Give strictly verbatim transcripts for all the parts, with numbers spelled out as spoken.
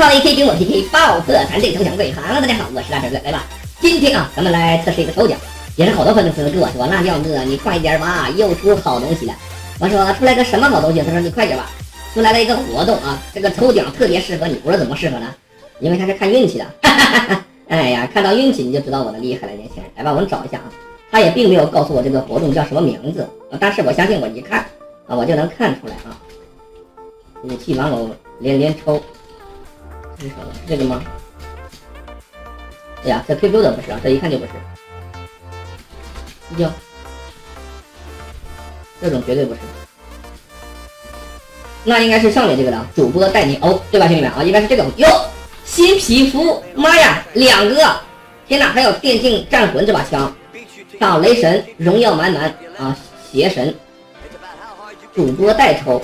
靠了 A K 跟我 P K 爆破团队抽奖会。Hello， 大家好，我是大成哥，来吧。今天啊，咱们来测试一个抽奖，也是好多粉丝跟我说，辣椒哥你快点吧，又出好东西了。我说出来个什么好东西？他说你快点吧，出来了一个活动啊，这个抽奖特别适合你。我说怎么适合呢？因为他是看运气的。哈哈哈哈哎呀，看到运气你就知道我的厉害了，年轻人。来吧，我们找一下啊。他也并没有告诉我这个活动叫什么名字，但是我相信我一看啊，我就能看出来啊。武器玩偶连连抽，这是什么？这个吗？哎呀，这 Q Q 的不是啊，这一看就不是。哟，这种绝对不是。那应该是上面这个了，主播带你欧，对吧，兄弟们啊？应该是这个哟。新皮肤，妈呀，两个！天哪，还有电竞战魂这把枪，上雷神，荣耀满满啊，邪神，主播代抽。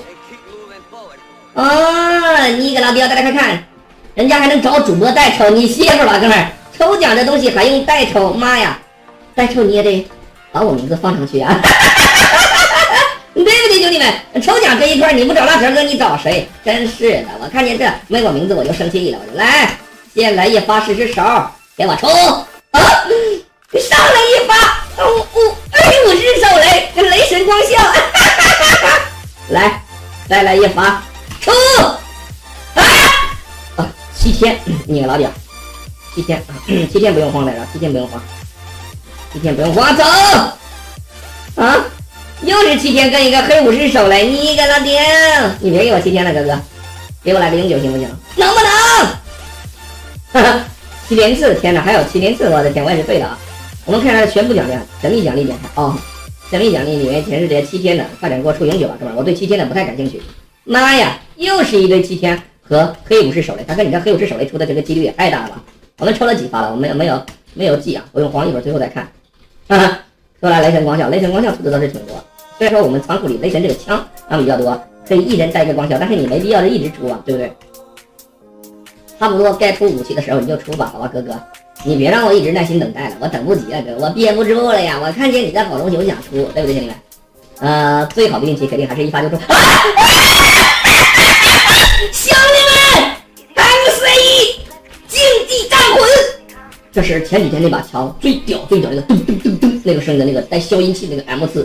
啊，你个老屌，大家快看，人家还能找主播代抽，你歇会儿吧，哥们儿。抽奖这东西还用代抽？妈呀，代抽你也得把我名字放上去啊！对不对，兄弟们？抽奖这一块你不找大成哥，你找谁？真是的，我看见这没我名字我就生气了，我就来，先来一发试试手，给我抽啊！上来一发，五五二十五只手雷，跟雷神光效，来，再来一发，抽啊！啊，七天，你个老屌！七天啊，七天不用慌来着，七天不用慌，七天不用慌，走啊！又是七天跟一个黑武士手雷，你个老爹！你别给我七天了，哥哥，给我来个永久行不行？能不能？哈哈，七连次，天哪，还有七连次，我的天，我也是对的啊！我们看看全部奖励，神秘奖励点哦，神秘奖励里面全是这些七天的，快点给我出永久啊，哥们儿！我对七天的不太感兴趣。妈呀，又是一堆七天和黑武士手雷，大哥，你这黑武士手雷出的这个几率也太大了吧？我们抽了几发了？我们没有没有没有记啊，我用黄一会儿最后再看。哈哈，说来雷神光效，雷神光效出的倒是挺多。虽然说我们仓库里雷神这个枪啊比较多，可以一人带一个光效，但是你没必要的一直出啊，对不对？差不多该出武器的时候你就出吧，好吧，哥哥，你别让我一直耐心等待了，我等不及了，哥，我憋不住了呀！我看见你的好东西，我想出，对不对，兄弟们？呃，最好的运气肯定还是一发就中。啊啊、兄弟们 ，M C 竞技战魂，这是前几天那把枪最屌最屌那个咚咚咚咚那个声的那个带消音器那个 M 四。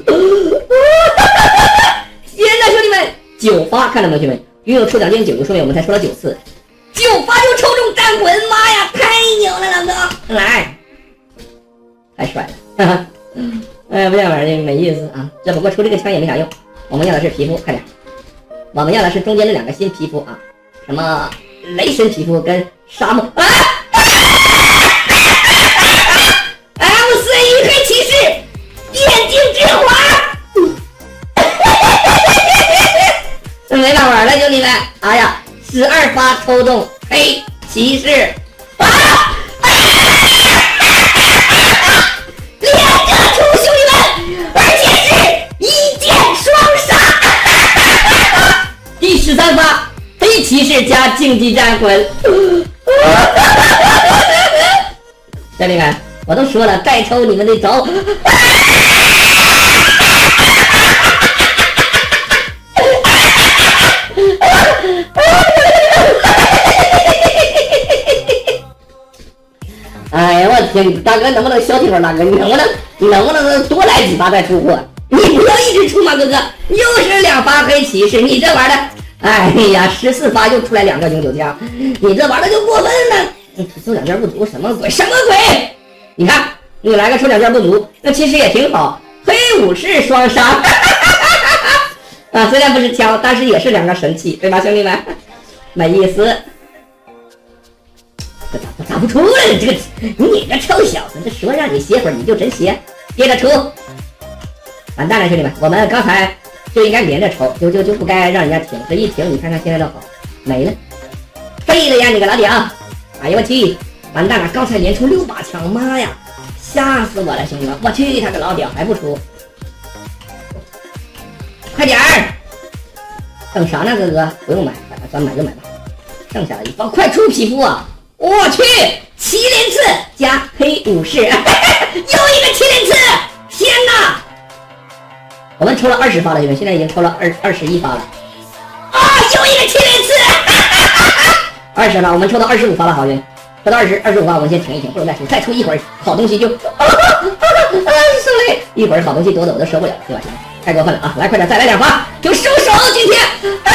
天哪，兄弟们，九发看到没有，兄弟们？拥有抽奖金九，就说明我们才抽了九次，九发就抽中战魂，妈呀，太牛了，老哥！来，太帅了，哈哈！哎呀，不这玩意儿没意思啊！这不过出这个枪也没啥用，我们要的是皮肤，快点！我们要的是中间这两个新皮肤啊，什么雷神皮肤跟沙漠啊 ！M 四 一黑骑士，电竞之华。没法玩了，兄弟们！哎呀，十二发抽中黑骑士，啊！啊两个出，兄弟们，而且是一箭双杀！第十三发黑骑士加竞技战魂，兄弟们，我都说了，再抽你们得走。哎呀，我天！大哥能不能消停会儿？大哥，你能不能能不能多来几发再出货？你不要一直出嘛，哥哥！又是两发黑骑士，你这玩的，哎呀，十四发又出来两个永久枪，你这玩的就过分了。抽奖券不足，什么鬼？什么鬼？你看，你来个抽奖券不足，那其实也挺好。黑武士双杀，啊，虽然不是枪，但是也是两个神器，对吧，兄弟们？没意思。打打不出来了，这个你这臭小子，这说让你歇会儿你就真歇，接着出，完蛋了，兄弟们，我们刚才就应该连着抽，就就就不该让人家停，这一停，你看看现在都好没了，废了呀，你个老屌！哎呦我去，完蛋了，刚才连出六把枪，妈呀，吓死我了，兄弟们，我去他个老屌还不出，快点儿，等啥呢，哥哥？不用买，咱买就买吧，剩下的一包快出皮肤啊！我去，七连刺加黑武士，又一个七连刺！天哪！我们抽了二十发了，兄弟，现在已经抽了二二十一发了。啊，又一个七连刺！ 二十了，我们抽到二十五发了好运，抽到二十二十五发，我们先停一停，不能再抽，再抽一会儿好东西就，啊胜利！一会儿好东西多的我都受不了，对吧？太过分了啊！来，快点，再来两发，就收手！今天，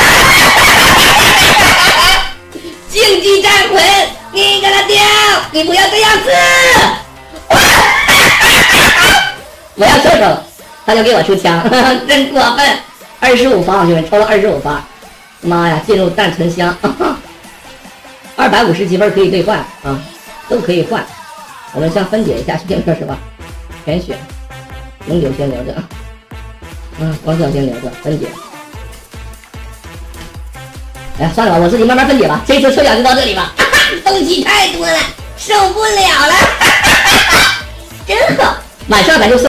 竞技战魂，你给他掉，你不要这样子！我要收手，他就给我出枪，真过分！二十五发，兄弟们，抽了二十五发，妈呀，进入弹存箱，二百五十积分可以兑换啊，都可以换。我们先分解一下，先说实话，全血，永久先留着。嗯，光效先留着，分解。哎呀，算了吧，我自己慢慢分解吧。这次抽奖就到这里吧，东西太多了，受不了了，真好。晚上咱就送。